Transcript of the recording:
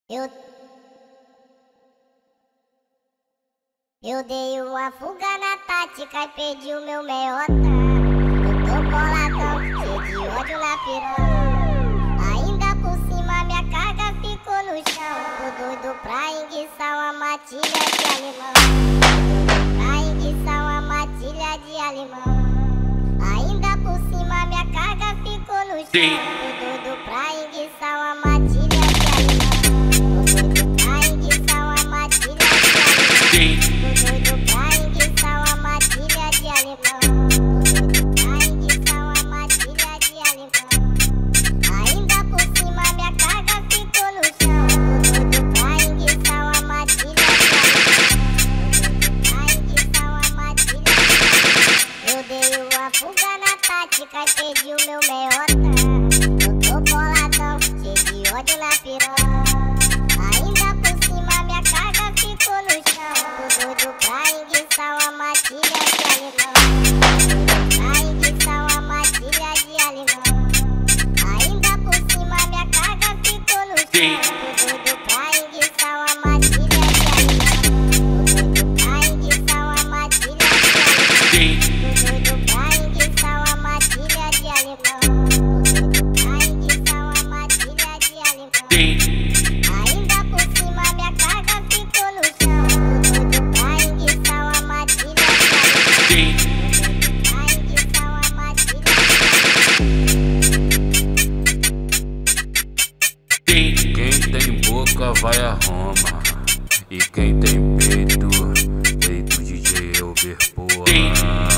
Eu dei uma fuga na tática e perdi o meu meiota. Eu tô boladão, cheio de ódio na piroca. Ainda por cima minha carga ficou no chão. Tô doido pra enguiçar uma matilha de alemão. Pra enguiçar uma matilha de alemão. Ainda por cima minha carga ficou no chão. Tô doido pra enguiçar uma matilha de alemão. Tô doido pra enguiçar uma matilha de alemão. Tô doido pra enguiçar uma matilha de alemão. Tô doido pra enguiçar uma matilha de alemão. Ainda por cima minha carga ficou no chão. Tô doido pra enguiçar uma matilha de alemão. Tô doido pra enguiçar uma matilha de alemão. Eu dei uma fuga na tática e perdi o meu meiota. Eu tô boladão, cheio de ódio na piroca. Ainda por cima minha carga ficou no chão. Tô doido pra enguiçar uma matilha de alemão. Pra enguiçar uma matilha de alemão. Ainda por cima minha carga ficou no chão. Tô doido pra enguiçar uma matilha de alemão. Tô doido pra enguiçar uma matilha de alemão. Tô doido pra enguiçar uma matilha de alemão. Tô doido pra enguiçar uma matilha de alemão. Ainda por cima minha carga ficou no chão. Tô doido pra enguiçar uma matilha de alemão. Tô doido pra enguiçar uma matilha de alemão. Quem tem boca vai a Roma. E quem tem peito, peito DJ Elber, porra.